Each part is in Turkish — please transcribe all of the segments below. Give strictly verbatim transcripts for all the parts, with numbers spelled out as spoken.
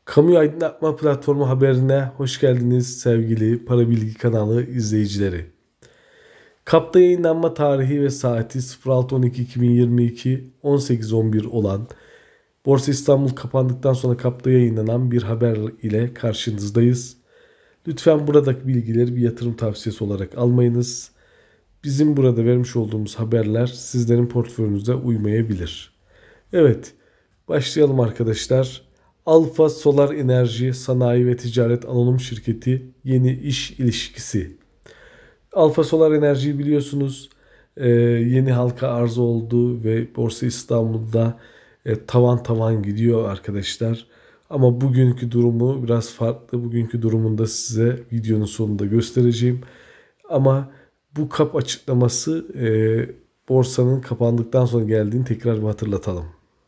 Kamu Aydınlatma Platformu haberine hoş geldiniz sevgili Para Bilgi kanalı izleyicileri. Kap'ta yayınlanma tarihi ve saati sıfır altı on iki iki bin yirmi iki on sekiz on bir olan Borsa İstanbul kapandıktan sonra Kap'ta yayınlanan bir haber ile karşınızdayız. Lütfen buradaki bilgileri bir yatırım tavsiyesi olarak almayınız. Bizim burada vermiş olduğumuz haberler sizlerin portföyünüze uymayabilir. Evet, başlayalım arkadaşlar. Alfa Solar Enerji Sanayi ve Ticaret Anonim Şirketi yeni iş ilişkisi. Alfa Solar Enerji'yi biliyorsunuz, e, yeni halka arz oldu ve Borsa İstanbul'da e, tavan tavan gidiyor arkadaşlar. Ama bugünkü durumu biraz farklı. Bugünkü durumunda size videonun sonunda göstereceğim. Ama bu kap açıklaması e, borsanın kapandıktan sonra geldiğini tekrar bir hatırlatalım.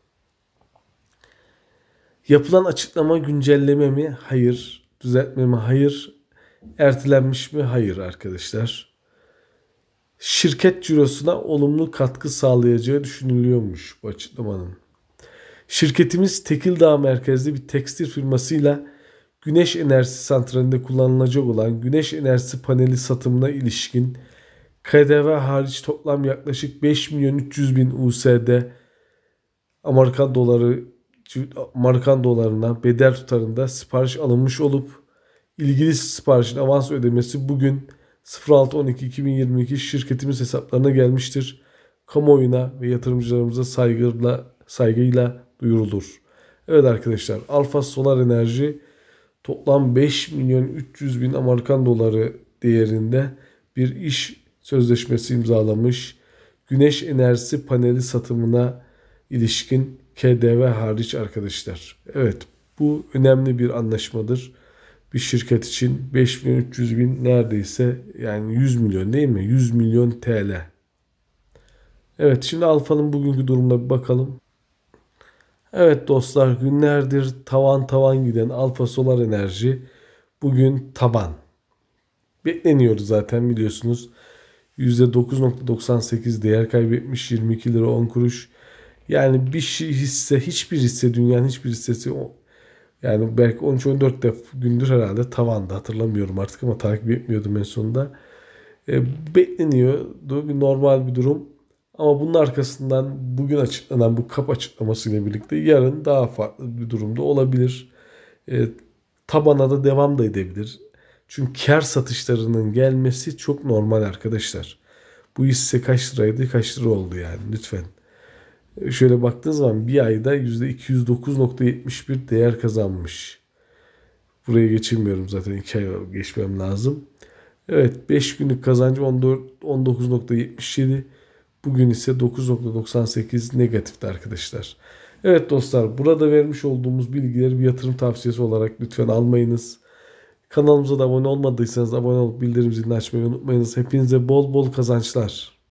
Yapılan açıklama güncelleme mi? Hayır. Düzeltme mi? Hayır. Ertelenmiş mi? Hayır arkadaşlar. Şirket cirosuna olumlu katkı sağlayacağı düşünülüyormuş bu açıklamanın. Şirketimiz Tekirdağ merkezli bir tekstil firmasıyla güneş enerjisi santralinde kullanılacak olan güneş enerjisi paneli satımına ilişkin K D V hariç toplam yaklaşık beş milyon üç yüz bin U S D Amerikan doları Amerikan dolarına bedel tutarında sipariş alınmış olup ilgili siparişin avans ödemesi bugün sıfır altı on iki iki bin yirmi iki şirketimiz hesaplarına gelmiştir. Kamuoyuna ve yatırımcılarımıza saygıyla, saygıyla duyurulur. Evet arkadaşlar, Alfa Solar Enerji toplam beş milyon üç yüz bin Amerikan doları değerinde bir iş sözleşmesi imzalamış. Güneş enerjisi paneli satımına ilişkin K D V hariç arkadaşlar. Evet, bu önemli bir anlaşmadır. Bir şirket için beş milyon üç yüz bin neredeyse yani yüz milyon değil mi? yüz milyon T L. Evet, şimdi Alfa'nın bugünkü durumuna bir bakalım. Evet dostlar, günlerdir tavan tavan giden Alfa Solar Enerji bugün taban. Bekleniyordu zaten biliyorsunuz. yüzde dokuz nokta doksan sekiz değer kaybetmiş, yirmi iki lira on kuruş. Yani bir şey hisse, hiçbir hisse, dünyanın hiçbir hissesi yani belki on üç on dört gündür herhalde tavanda, hatırlamıyorum artık ama takip etmiyordum en sonunda. E, bekleniyordu bir normal bir durum. Ama bunun arkasından bugün açıklanan bu kap açıklamasıyla birlikte yarın daha farklı bir durumda olabilir. E, tabana da devam da edebilir. Çünkü kar satışlarının gelmesi çok normal arkadaşlar. Bu hisse kaç liraydı, kaç lira oldu yani lütfen. Şöyle baktığınız zaman bir ayda yüzde iki yüz dokuz nokta yetmiş bir değer kazanmış. Buraya geçilmiyorum zaten, iki ay geçmem lazım. Evet, beş günlük kazancı on dört on dokuz nokta yetmiş yedi. Bugün ise dokuz nokta doksan sekiz negatifti arkadaşlar. Evet dostlar, burada vermiş olduğumuz bilgileri bir yatırım tavsiyesi olarak lütfen almayınız. Kanalımıza da abone olmadıysanız abone olup bildirim zilini açmayı unutmayınız. Hepinize bol bol kazançlar.